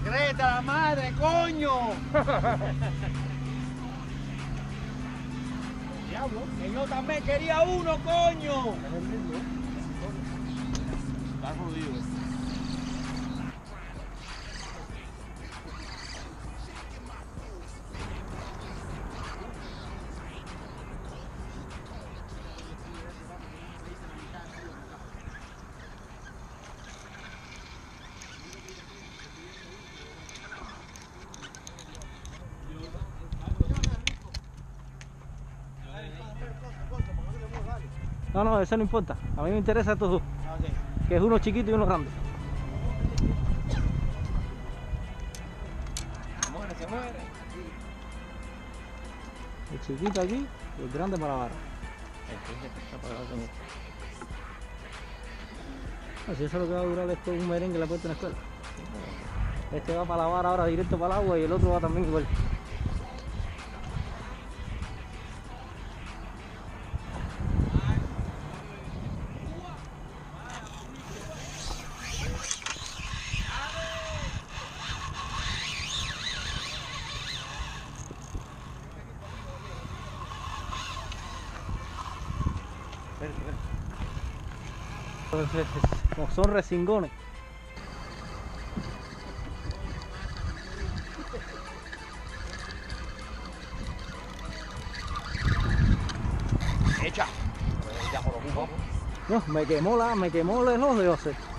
Greta, la madre, coño. Diablo, que yo también quería uno, coño. Es el mismo. Está jodido. No, no, eso no importa. A mí me interesa estos dos. Okay. Que es uno chiquito y uno grande. Se muere. El chiquito aquí y el grande para la vara. Así eso es lo que va a durar esto, un merengue en la puerta de la escuela. Este va para la vara ahora directo para el agua y el otro va también igual. Como son recingones. Echa. Ya por lo mismo. No, me quemó el ojo de José.